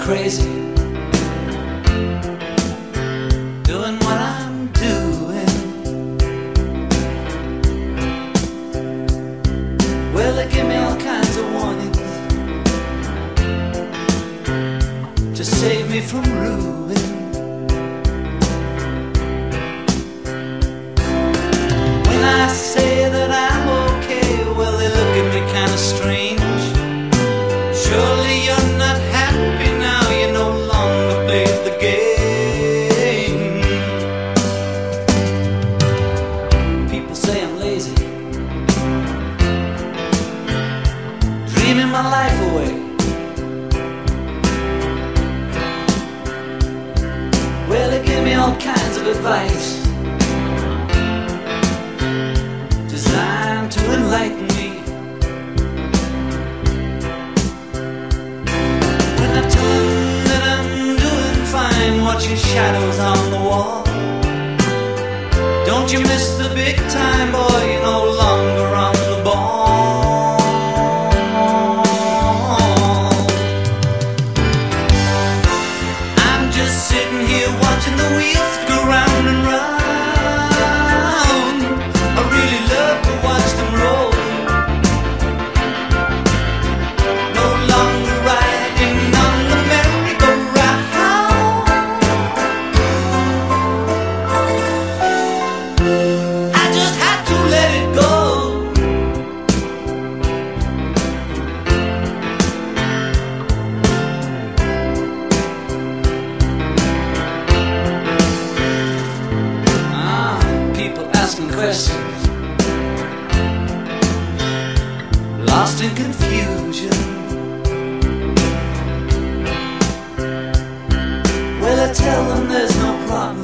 crazy doing what I'm doing. Well, they give me all kinds of warnings to save me from ruin. When I say that I'm okay, well, they look at me kind of strange. Surely you're not happy now, you no longer play the game. People say I'm lazy, dreaming my life away. Well, they give me all kinds of advice designed to enlighten me. When I tell them that I'm doing fine, watching shadows on the wall. Don't you miss the big time, boy, you're no longer on the ball. I'm just sitting here watching the wheels go round and round. I really love to watch them roll. No longer riding on the merry-go-round. I just had to let it go. People asking questions, lost in confusion. Well, I tell them there's no problem.